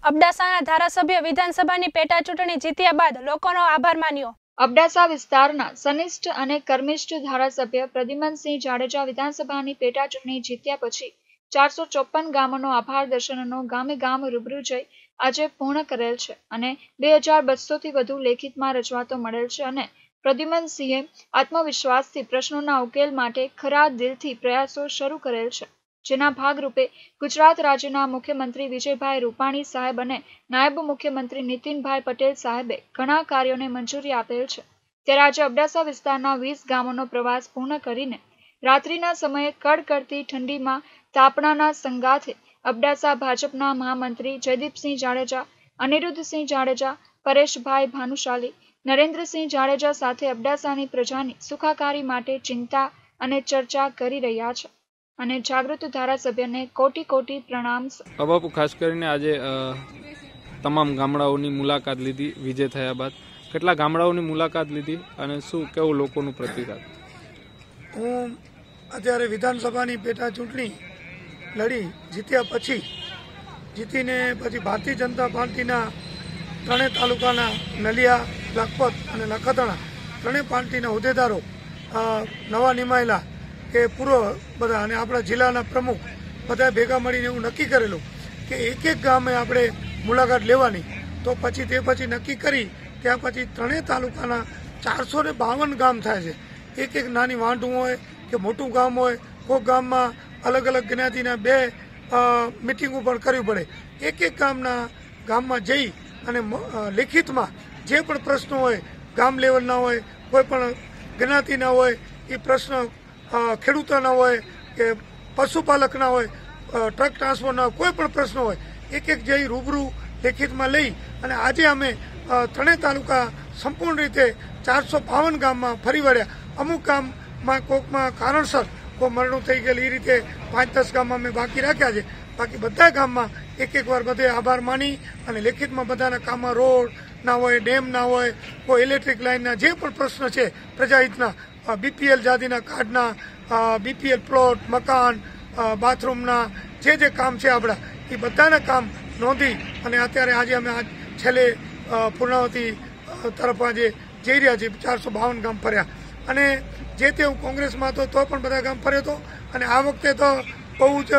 અબડાસાના ધારાસભ્ય વિધાનસભાની પેટા ચૂંટણી જીત્યા બાદ લોકોનો આભાર માન્યો। અબડાસા વિસ્તારના સનિષ્ઠ અને કર્મિષ્ઠ ધારાસભ્ય પ્રદ્યુમનસિંહ જાડેજા વિધાનસભાની પેટા ચૂંટણી જીત્યા પછી 454 ગામોનો આભાર દર્શનનો ગામે ગામ રૂબરૂ જઈ આજે પૂર્ણ કરેલ છે અને 2200થી વધુ લેખિતમાં રજૂઆતો મળેલ છે અને પ્રદ્યુમનસિંહે આત્મવિશ્વાસથી પ્રશ્નોના ઉકેલ માટે ખરા દિલથી પ્રયાસો શરૂ કરેલ છે, જેના ભાગરૂપે ગુજરાત રાજ્યના મુખ્યમંત્રી વિજયભાઈ રૂપાણી સાહેબ અને નાયબ મુખ્યમંત્રી નીતિનભાઈ પટેલ સાહેબે ઘણા કાર્યોને મંજૂરી આપેલ છે। ત્યારે આજે અબડાસા વિસ્તારના 20 ગામોનો પ્રવાસ પૂર્ણ કરીને રાત્રિના સમયે કડકડતી ઠંડીમાં તાપણાના સંગાથે અબડાસા ભાજપના મહામંત્રી જયદીપસિંહ જાડેજા, અનિરુદ્ધસિંહ જાડેજા, પરેશભાઈ ભાનુશાલી, નરેન્દ્રસિંહ જાડેજા સાથે અબડાસાની પ્રજાની સુખાકારી માટે ચિંતા અને ચર્ચા કરી રહ્યા છે અને જાગૃત ધારાસભ્યને કોટી કોટી પ્રણામ। બાપુ, ખાસ કરીને આજે તમામ ગામડાઓની મુલાકાત લીધી વિજય થયા બાદ, કેટલા ગામડાઓની મુલાકાત લીધી અને શું કેવું લોકોનું પ્રતિસાદ? હું અત્યારે વિધાનસભાની પેટા ચૂંટણી લડી જીતીને પછી ભારતીય જનતા પાર્ટીના ત્રણેય તાલુકાના નલિયા, લખપત અને નખત્રાણા ત્રણેય પાર્ટીના હોદ્દેદારો નવા નિમાયેલા કે પૂર્વ બધા અને આપણા જિલ્લાના પ્રમુખ બધા ભેગા મળીને એવું નક્કી કરેલું કે એક એક ગામે આપણે મુલાકાત લેવાની। તો પછી તે પછી નક્કી કરી ત્યાં પછી ત્રણેય તાલુકાના 452 ગામ થાય છે। એક એક નાની વાંઢું હોય કે મોટું ગામ હોય, કોઈ ગામમાં અલગ અલગ જ્ઞાતિના 2 મિટિંગો પણ કરવી પડે। એક એક ગામમાં જઈ અને લેખિતમાં જે પણ પ્રશ્નો હોય, ગામ લેવલના હોય, કોઈ પણ જ્ઞાતિના હોય, એ પ્રશ્ન ખેડૂતોના હોય કે પશુપાલકના હોય, ટ્રક ટ્રાન્સપોર્ટના કોઈ પણ પ્રશ્નો હોય, એક એક જઈ રૂબરૂ લેખિતમાં લઈ અને આજે અમે ત્રણેય તાલુકા સંપૂર્ણ રીતે 452 ગામમાં ફરી વળ્યા। અમુક ગામમાં કોકમાં કારણસર કોઈ મરણું થઈ ગયેલું, એ રીતે 5-10 ગામમાં અમે બાકી રાખ્યા છે। બાકી બધા ગામમાં એક વાર બધે આભાર માની અને લેખિતમાં બધાના કામમાં રોડ ના હોય, ડેમ ના હોય, કોઈ ઇલેક્ટ્રિક લાઇનના જે પણ પ્રશ્ન છે પ્રજાહિતના, બીપીએલ જાતિના કાર્ડના, બીપીએલ પ્લોટ, મકાન, બાથરૂમના જે કામ છે આપણા, એ બધાના કામ નોંધી અને અત્યારે આજે અમે છેલ્લે પૂર્ણાવતી તરફ આજે જઈ રહ્યા છીએ। 452 ગામ ફર્યા અને જે તે હું કોંગ્રેસમાં હતો તો પણ બધા ગામ ફર્યો હતો અને આ વખતે તો બહુ જ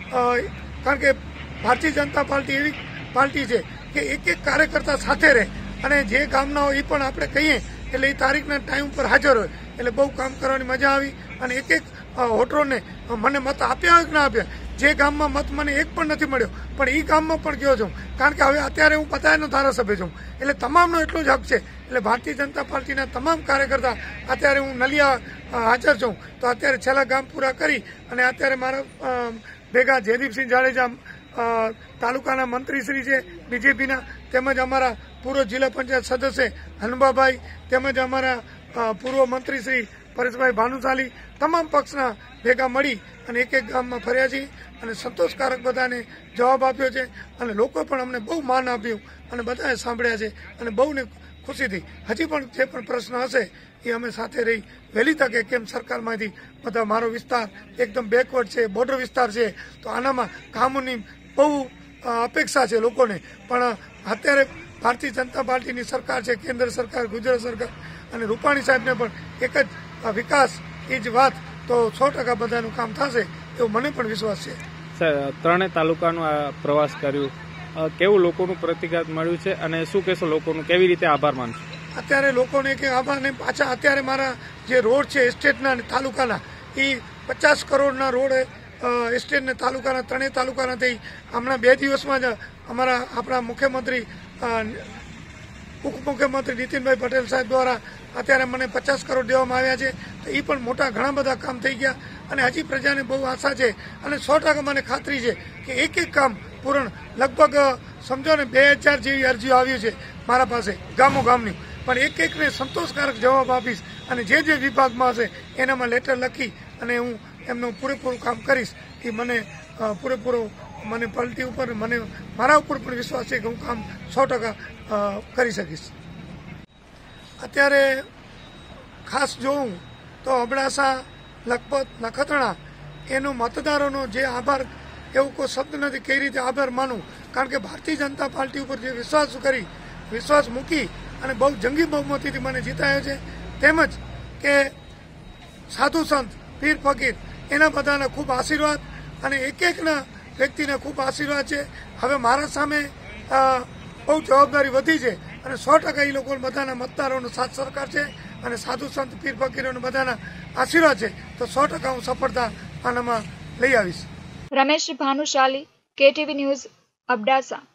કારણ કે ભારતીય જનતા પાર્ટી એવી પાર્ટી છે કે એક એક કાર્યકર્તા સાથે રહે અને જે ગામના હોય એ પણ આપણે કહીએ એટલે એ તારીખના ટાઈમ ઉપર હાજર હોય, એટલે બહુ કામ કરવાની મજા આવી અને એક એક વોટરોને મને મત આપ્યા હોય કે ના આપ્યા, જે ગામમાં મત મને એક પણ નથી મળ્યો પણ એ ગામમાં પણ ગયો છું, કારણ કે હવે અત્યારે હું બધાનો ધારાસભ્ય છું એટલે તમામનો એટલો જ હક છે। એટલે ભારતીય જનતા પાર્ટીના તમામ કાર્યકર્તા અત્યારે હું નલિયા હાજર છું, તો અત્યારે છેલ્લા ગામ પૂરા કરી અને અત્યારે મારા ભેગા જયદીપસિંહ જાડેજા તાલુકાના મંત્રીશ્રી છે બીજેપીના, તેમજ અમારા પૂર્વ જિલ્લા પંચાયત સદસ્ય હનુબાભાઈ, તેમજ અમારા પૂર્વ મંત્રીશ્રી પરેશભાઈ ભાનુશાલી, તમામ પક્ષના ભેગા મળી અને એક એક ગામમાં ફર્યા છીએ અને સંતોષકારક બધાને જવાબ આપ્યો છે અને લોકો પણ અમને બહુ માન આપ્યું અને બધાએ સાંભળ્યા છે અને બહુને ખુશી થઈ। હજી પણ જે પણ પ્રશ્ન હશે એ અમે સાથે રહી વહેલી તકે, કેમ સરકારમાંથી બધા મારો વિસ્તાર એકદમ બેકવર્ડ છે, બોર્ડર વિસ્તાર છે, તો આનામાં કામોની બહુ અપેક્ષા છે લોકોને, પણ અત્યારે ભારતીય જનતા પાર્ટીની સરકાર છે, કેન્દ્ર સરકાર, ગુજરાત સરકાર અને રૂપાણી સાહેબને પણ એક જ વિકાસ એ જ વાત, તો 100% બધાનું કામ થશે એવો મને પણ વિશ્વાસ છે। ત્રણેય તાલુકાનો આ પ્રવાસ કર્યું, કેવું લોકોનું પ્રતિસાદ મળ્યું છે અને શું કહેશો લોકોનું, કેવી રીતે આભાર માનશો? અત્યારે લોકોને કે આભાર ને પાછા અત્યારે મારા જે રોડ છે એસ્ટેટના તાલુકાના, એ 50 કરોડના રોડ એસ્ટેટના તાલુકાના ત્રણેય તાલુકાના થઈ હમણાં 2 દિવસમાં જ આપણા મુખ્યમંત્રી ઉપમુખ્યમંત્રી નીતિનભાઈ પટેલ સાહેબ દ્વારા અત્યારે મને 50 કરોડ દેવામાં આવ્યા છે, તો એ પણ મોટા ઘણા બધા કામ થઈ ગયા અને હજી પ્રજાને બહુ આશા છે અને 100% મને ખાતરી છે કે એક એક કામ પૂર્ણ, લગભગ સમજો ને 2000 જેવી અરજીઓ આવી છે મારા પાસે ગામની, પણ એક એકને સંતોષકારક જવાબ આપીશ અને જે વિભાગમાં હશે એનામાં લેટર લખી અને હું એમનું પૂરેપૂરું કામ કરીશ। એ મને પૂરેપૂરો મને પલટી ઉપર મને મારા ઉપર પણ વિશ્વાસ છે કે હું કામ 100% કરી શકીશ। અત્યારે ખાસ જોઉં તો અબડાસા, લખપત, નખત્રાણા એનો મતદારોનો જે આભાર, એવું કોઈ શબ્દ નથી કઈ રીતે આભાર માનું। કારણ કે ભારતીય જનતા પાર્ટી ઉપર જે વિશ્વાસ મૂકી અને બહુ જંગી બહુમતીથી મને જીતાયો છે, તેમજ કે સાધુ સંત પીર ફકીર એના બધાના ખૂબ આશીર્વાદ અને એકના વ્યક્તિને ખૂબ આશીર્વાદ છે. હવે મારા સામે બહુ જવાબદારી વધી છે અને 100% એ લોકો બધાના મતદારોનો સાથ સરકાર છે અને સાધુ સંત પીર ફકીરોના બધાના આશીર્વાદ છે, તો 100% હું સફળતા આનામાં લઈ આવીશ. Ramesh Bhanushali, KTV news, Abdasa.